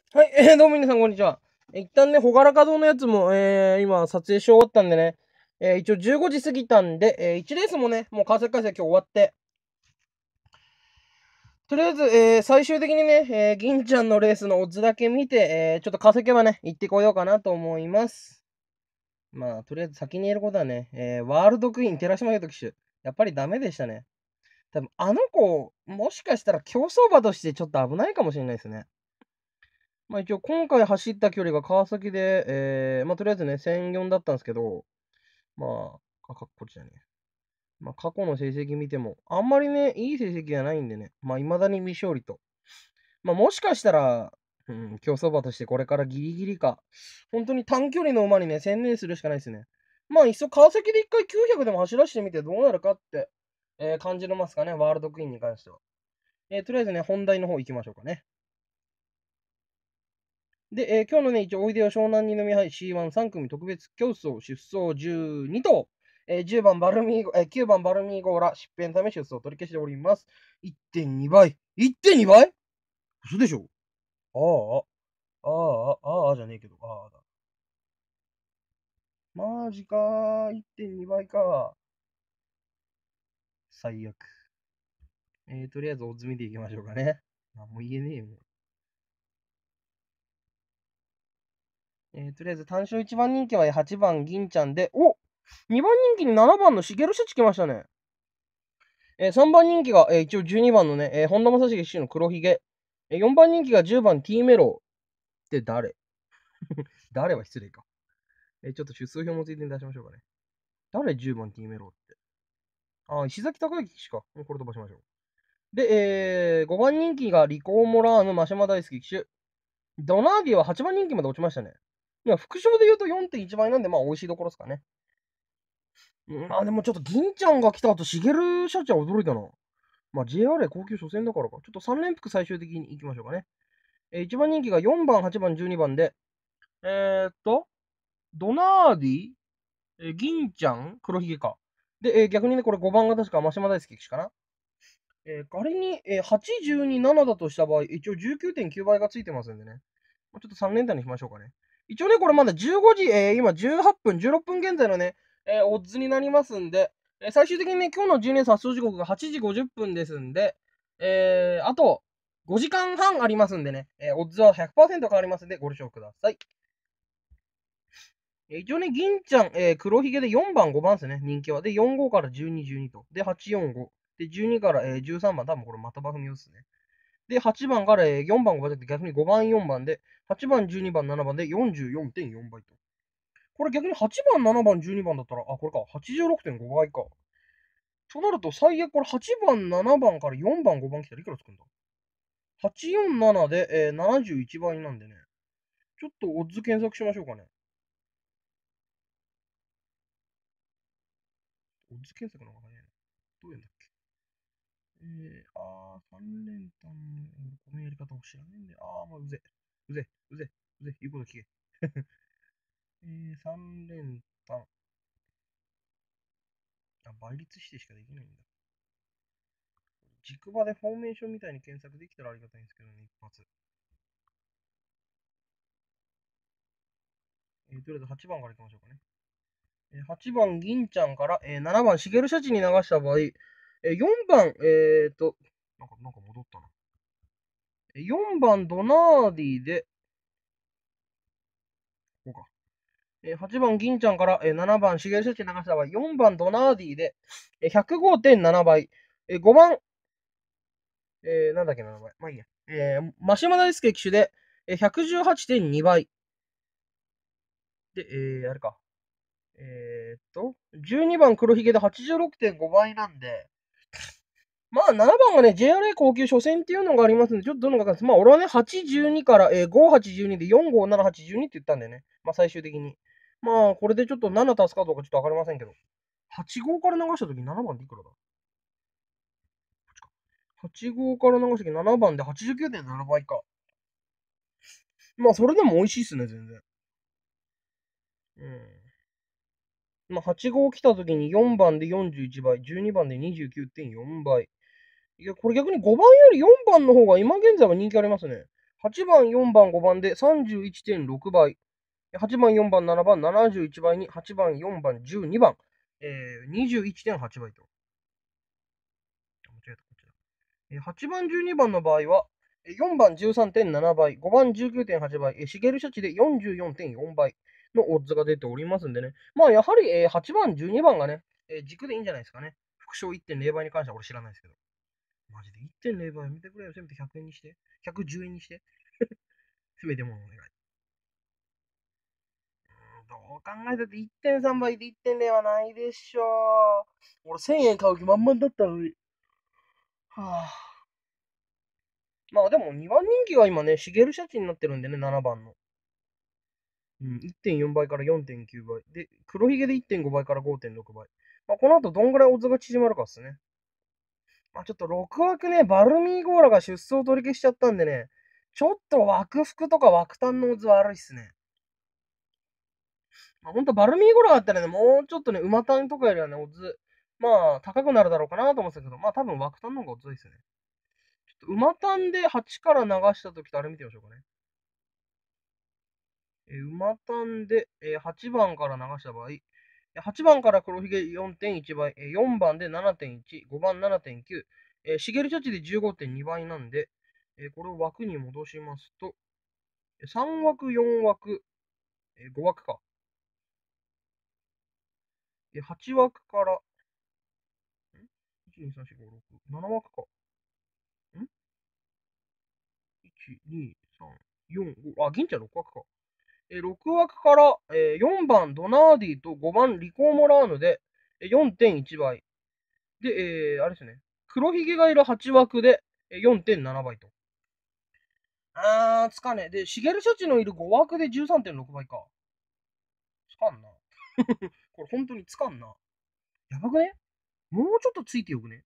はい、どうも皆さんこんにちは。一旦ね、ほがらか堂のやつも、今撮影し終わったんでね、一応15時過ぎたんで、1レースもね、もう川崎開催今日終わって、とりあえず、最終的にね、銀ちゃんのレースのオッズだけ見て、ちょっと川崎はね、行ってこようかなと思います。まあ、とりあえず先に言えることはね、ワールドクイーン寺島優斗騎手、やっぱりダメでしたね。多分あの子、もしかしたら競走馬としてちょっと危ないかもしれないですね。まあ一応今回走った距離が川崎で、まあとりあえずね、1004だったんですけど、まこっちだね。まあ過去の成績見ても、あんまりね、いい成績がないんでね、まあ未だに未勝利と。まあもしかしたら、競走馬としてこれからギリギリか、本当に短距離の馬にね、専念するしかないですね。まあいっそ川崎で一回900でも走らせてみてどうなるかって、感じますかね、ワールドクイーンに関しては。とりあえずね、本題の方行きましょうかね。で、今日のね、一応、おいでよ湘南二宮杯 C13 組特別競争出走12頭、10番バルミーゴ、9番バルミーゴーラ、疾病のため出走を取り消しております。1.2 倍。1.2 倍嘘でしょ。ああじゃねえけど、ああだ。マジかー、1.2 倍か。最悪。とりあえずオッズ見ていきましょうかね。なんも言えねえよ。とりあえず単勝1番人気は8番銀ちゃんで、2番人気に7番のしげるシャチ来ましたね。3番人気が、一応12番のね、本田正成騎手の黒ひげ。4番人気が10番 T メロって誰誰は失礼か。ちょっと出走表もついて出しましょうかね。誰10番 T メロって。石崎隆之騎手か。これ飛ばしましょう。で、5番人気がリコーモラーヌ、マシャマ大好き騎手。ドナーディは8番人気まで落ちましたね。いや、副賞で言うと 4.1 倍なんで、まあ、美味しいところですかね。でもちょっと銀ちゃんが来た後、しげるシャチは驚いたな。まあ、JRA 高級初戦だからか。ちょっと3連複最終的に行きましょうかね。1番人気が4番、8番、12番で、ドナーディ、銀ちゃん、黒ひげか。で、逆にね、これ5番が確かマシマ大好き騎手かな。仮に、8、12、7だとした場合、一応 19.9 倍がついてますんでね。ちょっと3連単にしましょうかね。一応ね、これまだ15時、今18分、16分現在のね、オッズになりますんで、最終的にね、今日の12発送時刻が8時50分ですんで、あと5時間半ありますんでね、オッズは 100% 変わりますんで、ご了承ください。一応ね、銀ちゃん、黒ひげで4番、5番ですね、人気は。で、45から12、12と。で、845。で、12から、13番、多分これまたバフミオですね。で、8番から、4番、5番で逆に5番、4番で、8番、12番、7番で44.4 倍と。これ逆に8番、7番、12番だったら、これか、86.5 倍か。となると、最悪これ8番、7番から4番、5番来たらいくらつくんだ？ 847 で、71倍なんでね。ちょっとオッズ検索しましょうかね。オッズ検索の方がね、どういうんだっけ。3連単の、このやり方を知らねえんで、もううぜ。うぜ、うぜ、うぜ、言うこと聞け。3連単。倍率指定しかできないんだ。軸場でフォーメーションみたいに検索できたらありがたいんですけどね、一発。とりあえず8番からいきましょうかね。8番銀ちゃんから、7番しげるシャチに流した場合、4番、なんか戻ったな。4番ドナーディで、こうか。8番銀ちゃんから、7番しげるシャチに流した場合、4番ドナーディで、105.7 倍。5番、なんだっけな、名前。まあいいや。マシマ大輔騎手で、118.2 倍。で、あれか。12番黒ひげで 86.5 倍なんで、まあ、7番がね、JRA 高級初戦っていうのがありますんで、ちょっとどのかかんです。まあ、俺はね、812から、5812で45782って言ったんだよね。まあ、最終的に。まあ、これでちょっと7足すかどうかちょっとわかりませんけど。85から流したとき7番でいくらだ？ 85 から流したとき7番で 89.7 倍か。まあ、それでも美味しいっすね、全然。まあ、85来たときに4番で41倍、12番で 29.4 倍。いや、これ逆に5番より4番の方が今現在は人気ありますね。 8番、4番、5番で 31.6 倍。8番、4番、7番、71倍に、8番、4番、12番、21.8 倍と。間違えた、こっちだ。8番、12番の場合は、4番 13.7 倍、5番 19.8 倍、シゲルシャチで 44.4 倍のオッズが出ておりますんでね。まあ、やはり、8番、12番がね、軸でいいんじゃないですかね。副賞 1.0 倍に関しては俺知らないですけど。マジで 1.0 倍やめてくれよ。せめて100円にして。110円にして。せめてものお願い。どう考えたって 1.3 倍で 1.0 はないでしょう。俺1000円買う気満々だったのに。はあ。まあでも2番人気が今ね、シゲルシャチになってるんでね、7番の。うん、1.4 倍から 4.9 倍。で、黒ひげで 1.5 倍から 5.6 倍。まあこの後どんぐらいオッズが縮まるかっすね。まあちょっと6枠ね、バルミーゴーラが出走取り消しちゃったんでね、ちょっと枠服とか枠単のオッズ悪いっすね。まあ、ほんとバルミーゴーラだったらね、もうちょっとね、馬単とかよりはね、オッズ、まあ高くなるだろうかなと思ってたけど、まあ多分枠単の方がオッズいいっすね。ちょっと馬単で8から流した時とあれ見てみましょうかね。馬単で、8番から流した場合、8番から黒ひげ 4.1 倍、4番で 7.1、5番 7.9、シゲルチャチで 15.2 倍なんで、これを枠に戻しますと、3枠、4枠、5枠か。8枠から、1、2、3、4、5、6、7枠か。1、2、3、4、5、銀ちゃん6枠か。6枠から、4番ドナーディと5番リコーモラーヌで、4.1 倍。で、あれですね。黒ひげがいる8枠で 4.7 倍と。つかねえ。で、シゲルシャチのいる5枠で 13.6 倍か。つかんな。これ本当につかんな。やばくね？もうちょっとついてよくね？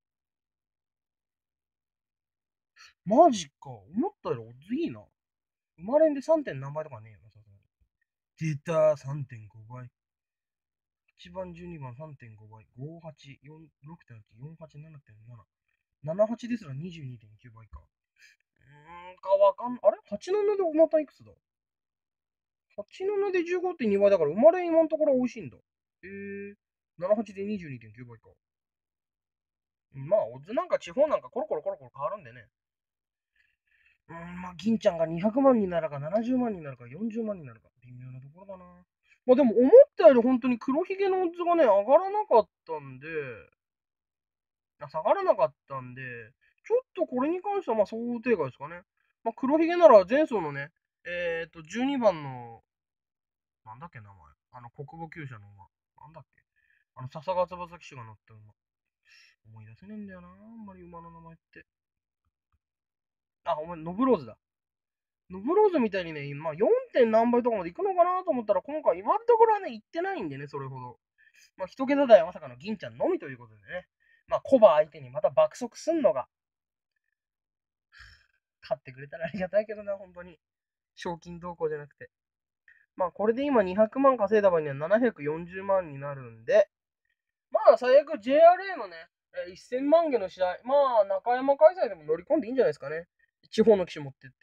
マジか。思ったよりオッズいいな。生まれんで 3. 点何倍とかねえよな、さすがに。出た、3.5 倍。1番、12番、3.5 倍。5、8、4、6.8、4、8、7.7。78ですら 22.9 倍か。かわかん、あれ ?8 の7でまたいくつだ？ 8 の7で 15.2 倍だから生まれ今のところ美味しいんだ。78で 22.9 倍か。まあ、オッズなんか地方なんかコロコロコロコロ変わるんでね。まあ、銀ちゃんが200万になるか、70万になるか、40万になるか、微妙なところだな。まあでも思ったより本当に黒ひげのオッズがね、上がらなかったんで、下がらなかったんで、ちょっとこれに関してはまあ想定外ですかね。まあ黒ひげなら前走のね、12番の、なんだっけ名前。国母厩舎の馬。なんだっけ笹川翼騎手が乗った馬。思い出せねえんだよな、あんまり馬の名前って。お前、ノブローズだ。ノブローズみたいにね、まあ 4. 点何倍とかまで行くのかなと思ったら、今回今のところはね、行ってないんでね、それほど。まあ、一桁台はまさかの銀ちゃんのみということでね。まあ、コバ相手にまた爆速すんのが、勝ってくれたらありがたいけどな、本当に。賞金動向じゃなくて。まあ、これで今200万稼いだ場合には740万になるんで、まあ、最悪 JRA のね、1000万元の試合、まあ、中山開催でも乗り込んでいいんじゃないですかね。地方の騎手持ってって。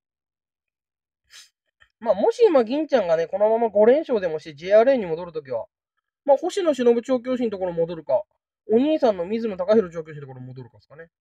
まあ、もし今、銀ちゃんがね、このまま5連勝でもして JRA に戻るときは、まあ、星野忍調教師のところ戻るか、お兄さんの水野隆弘調教師のところ戻るかですかね。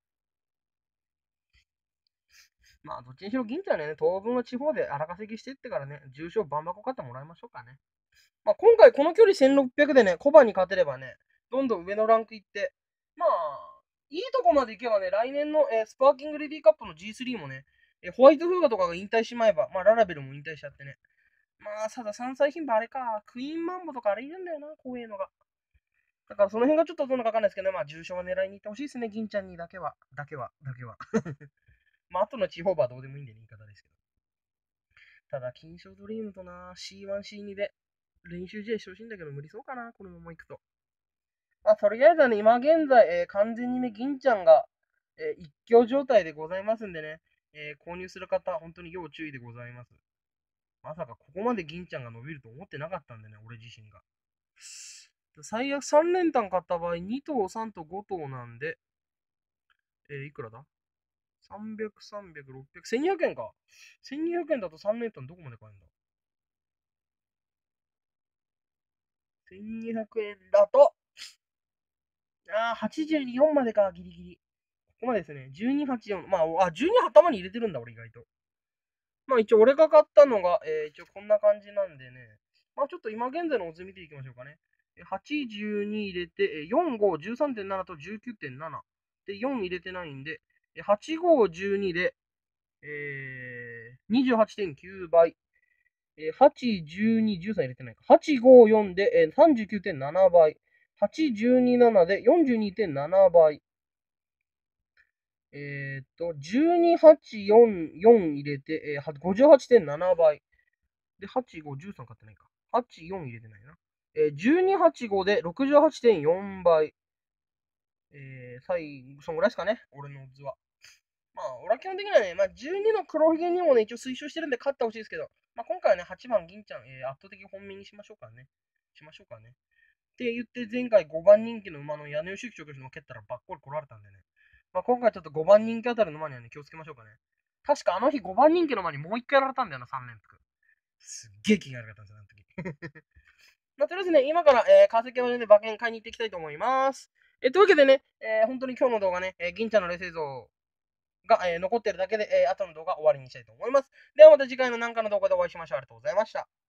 まあ、どっちにしろ銀ちゃんね、当分は地方で荒稼ぎしてってからね、重賞バンバコ買ってもらいましょうかね。まあ、今回この距離1600でね、コバに勝てればね、どんどん上のランク行って、まあ、いいとこまで行けばね、来年の、スパーキングレディーカップの G3 もね、ホワイトフーガとかが引退しまえば、まあ、ララベルも引退しちゃってね。まあ、ただ3歳牝馬あれか、クイーンマンボとかあれいるんだよな、怖えのが。だからその辺がちょっとどうなのかわかんないですけどね、まあ、重賞は狙いに行ってほしいですね、銀ちゃんにだけは。だけは。まあ、後の地方馬はどうでもいいんでね、言い方ですけど。ただ、金賞ドリームとな、C1、C2 で練習試合してほしいんだけど、無理そうかな、このまま行くと。まあ、とりあえずはね、今現在、完全にね、銀ちゃんが、一強状態でございますんでね、購入する方、本当に要注意でございます。まさかここまで銀ちゃんが伸びると思ってなかったんでね、俺自身が。最悪3連単買った場合、2頭、3頭、5頭なんで、いくらだ 300、300、600、1200円か。1200円だと3連単どこまで買えるんだ？ 1200 円だと、82、4までか、ギリギリ。ここまでですね。1284。まあ、12頭に入れてるんだ、俺意外と。まあ一応俺が買ったのが、一応こんな感じなんでね。まあちょっと今現在のオズ見ていきましょうかね。8、12入れて、4、5、13.7と19.7。で、4入れてないんで、8、5、12で、28.9倍。8、12、13入れてないか。8、5、4で、39.7倍。8、12、7で42.7倍。12、8、4、4入れて、58.7倍。で、8、5、13買ってないか。8、4入れてないな。12、8、5で68.4倍。そんぐらいですかね。俺のオッズは。まあ、俺は基本的にはね、まあ、12の黒ひげにもね、一応推奨してるんで勝ってほしいですけど、まあ、今回はね、8番銀ちゃん、圧倒的本命にしましょうかね。しましょうかね。って言って、前回5番人気の馬の屋根吉行の蹴ったらばっこり来られたんでね。まあ、今回ちょっと5番人気あたりの馬にはね、気をつけましょうかね。確かあの日5番人気の馬にもう1回やられたんだよな、3連複。すっげえ気が悪かったんですよ、あの時。まあ、とりあえずね、今から、化石までね、馬券買いに行っていきたいと思います。というわけでね、本当に今日の動画ね、銀ちゃんのレース映像が、残ってるだけで、後の動画終わりにしたいと思います。ではまた次回の何かの動画でお会いしましょう。ありがとうございました。